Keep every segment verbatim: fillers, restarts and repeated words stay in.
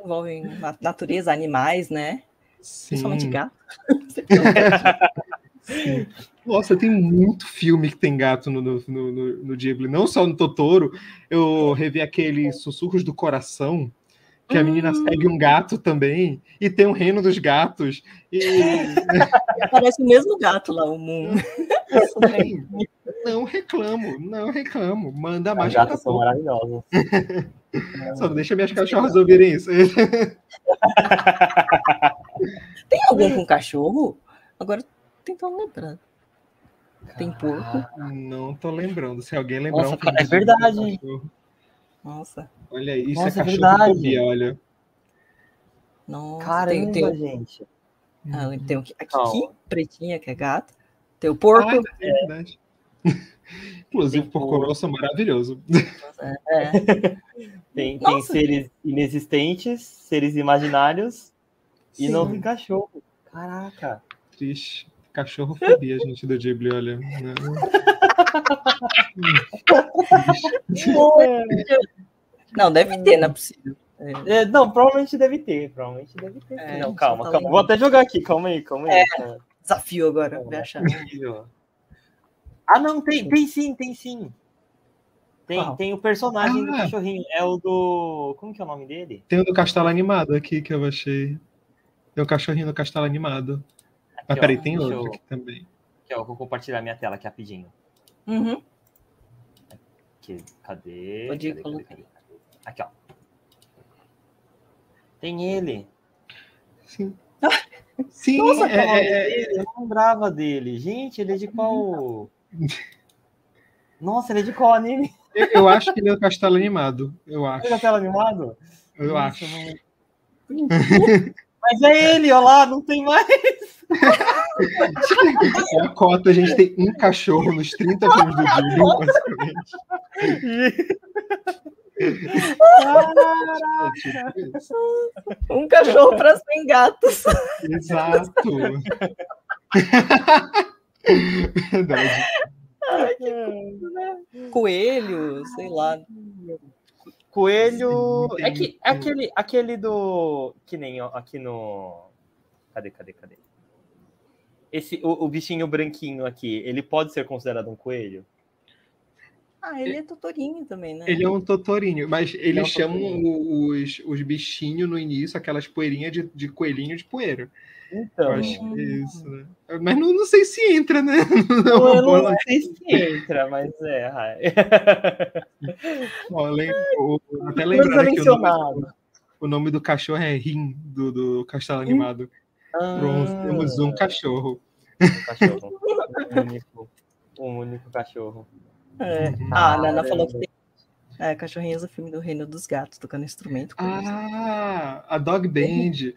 envolvem natureza, animais, né? Sim. Principalmente gato. Sim. Nossa, tem muito filme que tem gato no, no, no, no Ghibli, não só no Totoro. Eu revi aquele Sussurros do Coração, que a menina hum. segue um gato também, e tem um reino dos gatos. E... Parece o mesmo gato lá, o Moon. Sim, não reclamo, não reclamo. Manda mais. Os gatos são maravilhosos. Só não deixa minhas cachorras ouvirem isso. Tem algum com cachorro? Agora tentando lembrar. Tem porco? Não tô lembrando. Se alguém lembrar Nossa, um filme é de verdade. cachorro. Nossa. Olha aí, isso Nossa, é é verdade. cachorrofobia, olha. Nossa, Caramba, tem, tem, gente. ah, tem o a Kiki, Não. pretinha, que é gato. Tem o porco. Ah, é verdade. Inclusive, Tem porco porco. nosso maravilhoso. É. Tem, tem Nossa. seres inexistentes, seres imaginários, e Sim. não tem cachorro. Caraca. Triste. Cachorrofobia, gente, do Ghibli, olha. Não, deve ter, não é possível. É, não, provavelmente deve ter. Provavelmente deve ter. É, não, calma, tá calma. lembrando. Vou até jogar aqui, calma aí, calma aí. É. Calma. Desafio agora, vai achar. Ah, não, tem, tem sim, tem sim. Tem, Qual? tem o personagem do Ah. cachorrinho. É o do. Como que é o nome dele? Tem o do castelo animado aqui que eu achei. Tem o cachorrinho do castelo animado. Aqui, Mas ó, peraí, tem deixa outro eu- aqui também. Aqui, ó, eu vou compartilhar minha tela aqui rapidinho. Uhum. Aqui, cadê? Pode ir, cadê, cadê, coloca cadê? Aqui, ó. Tem ele. Sim. Sim, Nossa, é, qual é o nome é, é, dele? Eu não lembrava dele. Gente, ele é de qual... Nossa, ele é de qual anime? eu, eu acho que ele é do castelo animado. Eu acho. Ele é tela animado? Eu Nossa, acho. não- Mas é ele, ó lá, não tem mais. É a cota, a gente tem um cachorro nos trinta filmes do Ghibli, basicamente. É tipo isso. Um cachorro para cem gatos. Exato. Verdade. Coelho, sei lá. Coelho. Sim, É tem- que é aquele, aquele do. Que nem ó, aqui no. Cadê, cadê, cadê? Esse, o, o bichinho branquinho aqui, ele pode ser considerado um coelho? Ah, ele é Totorinho também, né? Ele é um totorinho, mas é eles um chamam totorinho. os, os bichinhos no início, aquelas poeirinhas de, de coelhinho de poeira. Então. Eu acho que é isso, né? Mas não, não sei se entra, né? Não é Eu uma não bola. sei se entra, mas é. ai. Ó, lem- o- até Menos lembrando aqui o nome, mencionado. o nome do cachorro é Rim, do, do Castelo Animado. Pronto, Ah, temos um cachorro. um cachorro. Um único, um único cachorro. É. Ah, a Nana Caramba. falou que tem é, cachorrinhos do filme do Reino dos Gatos, tocando instrumento. coisa. Ah, a Dog Band.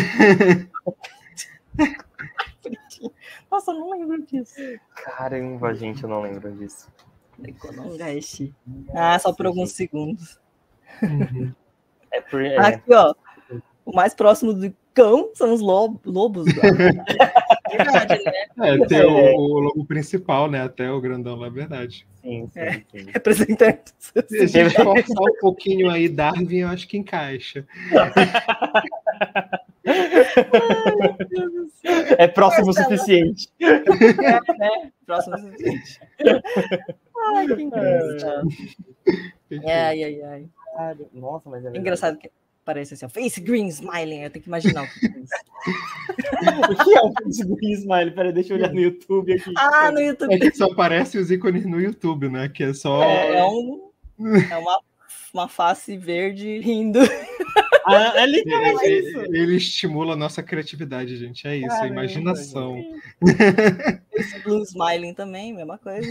Nossa, eu não lembro disso. Caramba, gente, eu não lembro disso. Dekonongaeshi. Ah, só por alguns segundos. Uhum. É por, é, Aqui, ó. O mais próximo do cão são os lobo, lobos. Verdade, né? É, tem o, o logo principal, né? Até o grandão lá, é verdade. sim, sim, É. sim. Representantes. Se a gente forçar um pouquinho aí, Darwin, eu acho que encaixa. É próximo o Marcela. suficiente. É, né? Próximo suficiente. Ai, que engraçado. Ai, ai, ai. Cara, nossa, mas é É verdade. engraçado que parece assim, ó, face green smiling. Eu tenho que imaginar o que é isso. O que é o Face Green Smile? Peraí, deixa eu olhar no YouTube aqui. Ah, no YouTube. É que só aparece os ícones no YouTube, né? Que é só. É, é um, é uma, uma face verde rindo. Ah, é literalmente Ele, isso. ele estimula a nossa criatividade, gente. É isso, a Caramba, imaginação. Face blue smiling também, mesma coisa.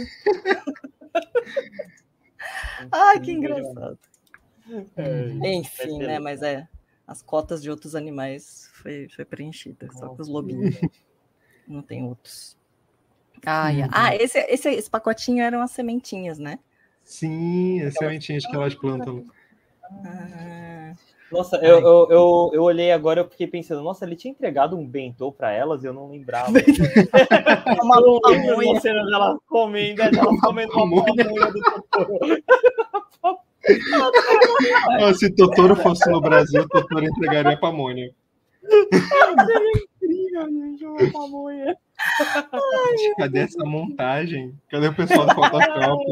Ai, que engraçado. É, Enfim, né? Mas é, as cotas de outros animais foi, foi preenchida, só com os lobinhos. Não tem outros. Ah, yeah. ah esse, esse, esse pacotinho eram as sementinhas, né? Sim, as sementinhas que elas plantam. Ah, Nossa, eu, eu, eu, eu olhei agora e fiquei pensando, nossa, ele tinha entregado um bentô pra elas e eu não lembrava. uma Eu não lembro pamonha. da cena delas comendo, delas comendo uma pamonha do Totoro. Ah, se Totoro fosse no Brasil, Totoro entregaria a pamonha. Incrível, gente, uma pamonha. Cadê essa montagem? Cadê o pessoal do Photoshop?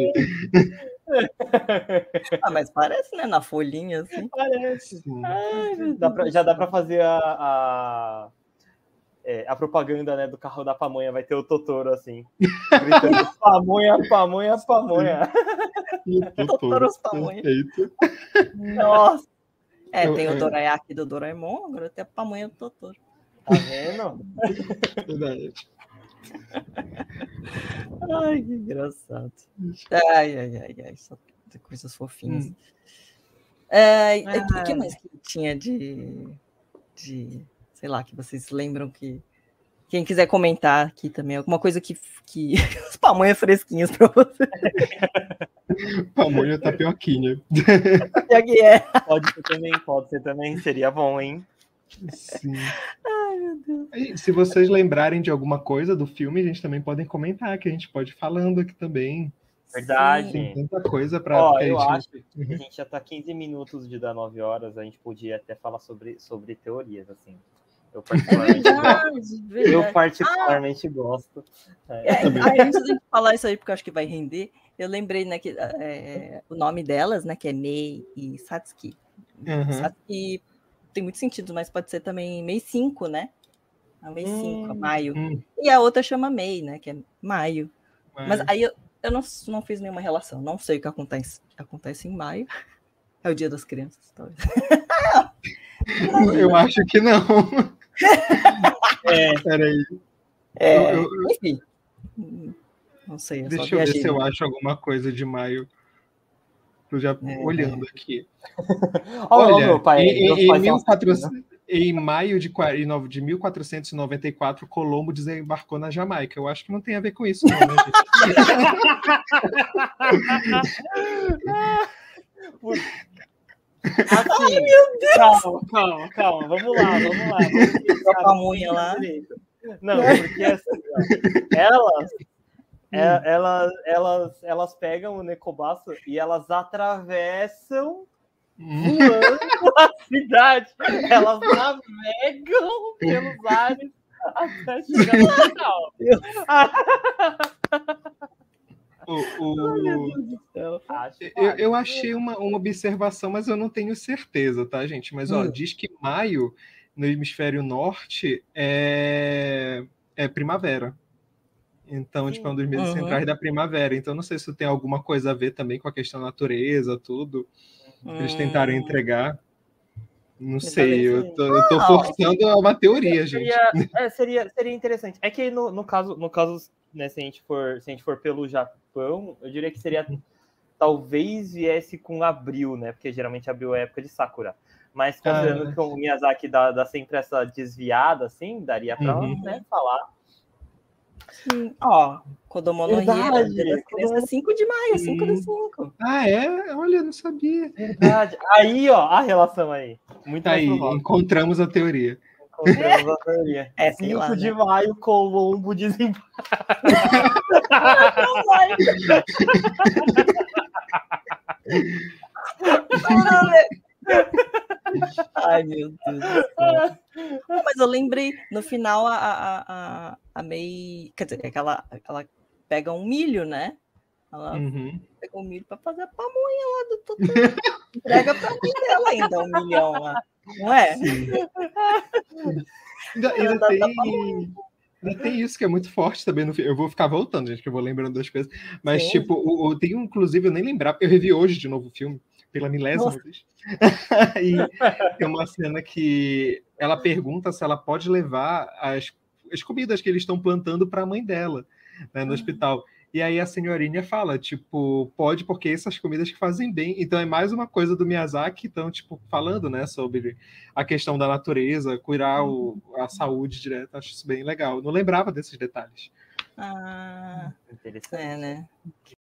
Ah, mas parece, né? Na folhinha, assim. Parece. Sim. Ai, dá pra, já dá pra fazer a, a, é, a propaganda, né, do carro da pamonha. Vai ter o Totoro, assim, gritando pamonha, pamonha, pamonha. Totoro's pamonha. Perfeito. Nossa. É, Eu- tem o eu- Dorayaki do Doraemon, agora tem a pamonha do Totoro. Tá vendo? Verdade. Ai, que engraçado. Ai, ai, ai, ai. Só coisas fofinhas. Hum. É, Ah. o que mais que tinha de, de, sei lá, que vocês lembram que... Quem quiser comentar aqui também, alguma coisa que... que... As pamonhas fresquinhas pra você. Pamonha tapioquinha. Já que é. Pode ser também, pode ser também. Seria bom, hein? Sim. Ai, meu Deus. E se vocês lembrarem de alguma coisa do filme, a gente também podem comentar, que a gente pode ir falando aqui também. Verdade. Tem tanta coisa para. Ó, porque a eu gente- acho que a gente já tá quinze minutos de dar nove horas, a gente podia até falar sobre, sobre teorias, assim. Eu É particularmente, gosto. verdade, verdade. Eu particularmente gosto. É. É, aí, antes de falar isso aí, porque eu acho que vai render, eu lembrei, né, que é, o nome delas, né, que é Mei e Satsuki. Uhum. Satsuki tem muito sentido, mas pode ser também Mei cinco, né? A Mei cinco, a Hum. Maio. Hum, E a outra chama Mei, né, que é Maio. Mas mas- aí eu, eu não, não fiz nenhuma relação, não sei o que acontece, acontece em maio. É o dia das crianças, talvez. Eu acho que não. É, Peraí. É, Eu- eu- enfim. Não sei, eu Deixa só eu ver viajei. se eu acho alguma coisa de maio. Tô já É. olhando aqui. Olha, Olha, meu pai, em, meus em, pais mil e são quatrocentos em maio de, qua- e nove- de mil quatrocentos e noventa e quatro, Colombo desembarcou na Jamaica. Eu acho que não tem a ver com isso, não, né, assim, calma, calma, calma, vamos lá, vamos lá. Vamos pensar A pamonha lá. direito. Não, porque assim, ó, elas, é- elas, elas, elas pegam o Necobaço e elas atravessam gente? voando a cidade. Elas navegam pelos ares até chegar no final. O- o- Acho eu, eu achei uma, uma observação, mas eu não tenho certeza, tá, gente? Mas ó, Hum. diz que maio, no hemisfério norte, é, é primavera. Então, Sim. tipo, é um dos meses Uhum. centrais da primavera. Então, não sei se tem alguma coisa a ver também com a questão da natureza, tudo. Eles tentaram Hum. entregar. Não Talvez sei, eu sim. tô, eu tô Não. forçando uma teoria, gente. Seria, é, seria, seria interessante. É que no, no caso, no caso né, se, a gente for, se a gente for pelo Japão, eu diria que seria. Talvez viesse com abril, né? Porque geralmente abril é época de Sakura. Mas considerando Ah. que o Miyazaki dá, dá sempre essa desviada, assim, daria pra Uhum. né, falar. Sim. Ó, Kodomo no Hie, Verdade. Dia das Crianças, cinco de maio, cinco do Hum. cinco. Ah, é? Olha, eu não sabia. Verdade. Aí, ó, a relação aí. Muito mais Aí, provável. encontramos a teoria. Encontramos a teoria. É, sei lá, cinco de né? maio, Colombo desembarca. Ai, meu Deus do céu. Não, mas eu lembrei, no final, a, a, a, a Mei. Quer dizer, é que ela, ela pega um milho, né? Ela Uhum. pega um milho pra fazer a pamonha lá do Totoro. Entrega pra mãe dela ainda, um milhão lá. Não é? Sim. Ainda, Ela ainda dá- dá tem, ainda tem isso que é muito forte também no filme. Eu vou ficar voltando, gente, que eu vou lembrando das coisas. Mas, Sim. tipo, o, o- tem um, inclusive, eu nem lembrava, eu revi hoje de novo o filme, pela milésima Nossa. vez. E tem uma cena que ela pergunta se ela pode levar as, as comidas que eles estão plantando para a mãe dela, né, no hospital. E aí a senhorinha fala, tipo, pode porque essas comidas que fazem bem. Então é mais uma coisa do Miyazaki, então, tipo, falando, né, sobre a questão da natureza, cuidar o, a saúde direto. Acho isso bem legal. Não lembrava desses detalhes. Ah, Interessante. é, né?